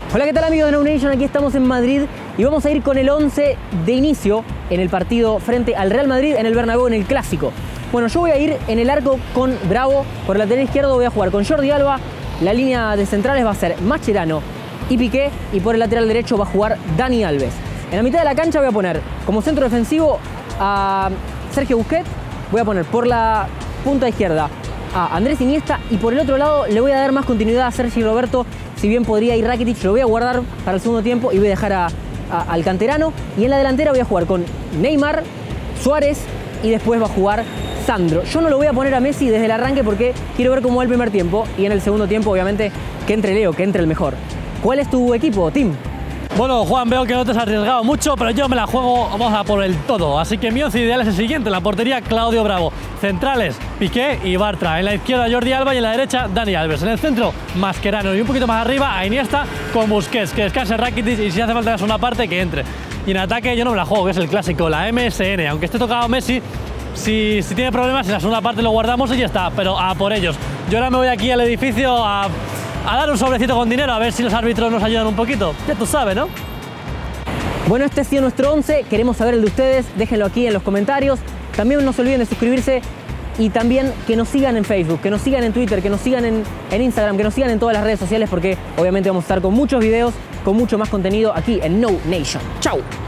Hola, ¿qué tal amigos de No Nation? Aquí estamos en Madrid y vamos a ir con el 11 de inicio en el partido frente al Real Madrid en el Bernabéu, en el Clásico. Bueno, yo voy a ir en el arco con Bravo, por el lateral izquierdo voy a jugar con Jordi Alba, la línea de centrales va a ser Mascherano y Piqué, y por el lateral derecho va a jugar Dani Alves. En la mitad de la cancha voy a poner como centro defensivo a Sergio Busquets, voy a poner por la punta izquierda a Andrés Iniesta y por el otro lado le voy a dar más continuidad a Sergi Roberto. Si bien podría ir Rakitic, lo voy a guardar para el segundo tiempo y voy a dejar al canterano. Y en la delantera voy a jugar con Neymar, Suárez y después va a jugar Sandro. Yo no lo voy a poner a Messi desde el arranque porque quiero ver cómo va el primer tiempo y en el segundo tiempo obviamente que entre Leo, que entre el mejor. ¿Cuál es tu equipo, Tim? Bueno, Juan, veo que no te has arriesgado mucho, pero yo me la juego, vamos a por el todo. Así que mi once ideal es el siguiente: en la portería, Claudio Bravo. Centrales, Piqué y Bartra. En la izquierda, Jordi Alba, y en la derecha, Dani Alves. En el centro, Mascherano. Y un poquito más arriba, a Iniesta con Busquets. Que descanse Rakitic y si hace falta la segunda parte, que entre. Y en ataque yo no me la juego, que es el clásico, la MSN. Aunque esté tocado Messi, si tiene problemas, en la segunda parte lo guardamos y ya está. Pero a por ellos. Yo ahora me voy aquí al edificio a dar un sobrecito con dinero, a ver si los árbitros nos ayudan un poquito. Ya tú sabes, ¿no? Bueno, este ha sido nuestro 11. Queremos saber el de ustedes. Déjenlo aquí en los comentarios. También no se olviden de suscribirse y también que nos sigan en Facebook, que nos sigan en Twitter, que nos sigan en Instagram, que nos sigan en todas las redes sociales, porque obviamente vamos a estar con muchos videos, con mucho más contenido aquí en No Nation. ¡Chau!